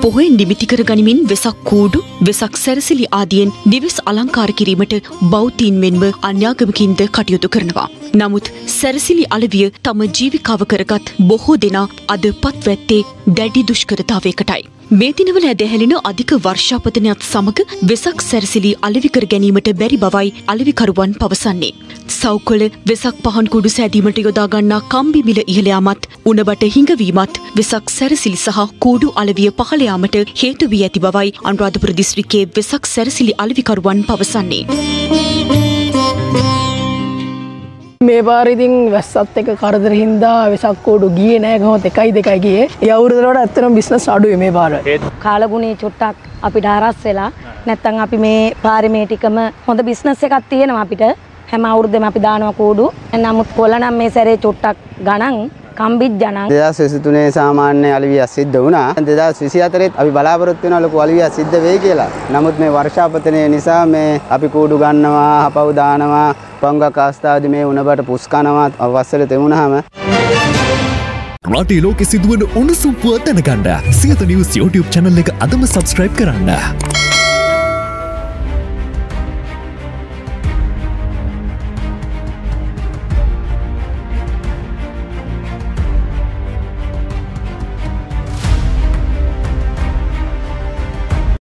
පොහොය නිමිති කර ගනිමින් වෙසක් කූඩු, වෙසක් සැරසිලි ආදියෙන් නිවෙස් අලංකාර කිරීමට බෞද්ධීන් මෙන්ම අන්‍යාගමිකින්ද කටයුතු කරනවා. නමුත් සැරසිලි අලවිය තම ජීවිකාව කරගත් බොහෝ දෙනා අද පත්වැත්තේ දැඩි දුෂ්කරතාවයකටයි. මේ දිනවල ඇදහැලෙන අධික වර්ෂාපතනයත් සමග වෙසක් සැරසිලි අලෙවි කර ගැනීමට බැරි බවයි අලෙවිකරුවන් පවසන්නේ. සෞකොළ වෙසක් පහන් කුඩු සෑදීමට යොදා ගන්නා කම්බි මිල ඉහළ යාමත්, උණබට හිඟවීමත් වෙසක් සැරසිලි සහ කූඩු අලවිය පහළ යාමට හේතු වී ඇති බවයි අනුරාධපුර දිස්ත්‍රික්කයේ වෙසක් සැරසිලි අලෙවිකරුවන් පවසන්නේ. මේ පාර ඉතින් වැස්සත් එක කරදර හින්දා වෙසක් කෝඩු ගියේ නෑ කොහොමද 1-2 ගියේ. ඒ අවුරුද්දට වඩා ඇත්තටම බිස්නස් අඩුයි මේ පාර. කාලගුණේ චුට්ටක් අපිට හරස් වෙලා නැත්තම් අපි මේ පාරේ මේ ටිකම හොඳ බිස්නස් එකක් තියෙනවා අපිට. හැම අවුරුද්දෙම අපි දානවා කෝඩු. නමුත් කොළ නම් මේ සැරේ චුට්ටක් ගණන් කම්බිත් ජනන් 2023 සාමාන්‍ය අලවියක් සිද්ධ වුණා. 2024 අපි බලාපොරොත්තු වෙන ලොකු අලවියක් සිද්ධ වෙයි කියලා. නමුත් මේ වර්ෂාපතනය නිසා මේ අපි කූඩු ගන්නවා, හපව් දානවා, පංගක් අවස්ථාවේදී මේ උණබට පුස් කනවා අවස්සල තෙමුණාම රටේ ලෝකෙ සිදුවන උණුසුම් පුවත් දැනගන්න සියත නිවුස් YouTube channel එක අදම subscribe කරන්න.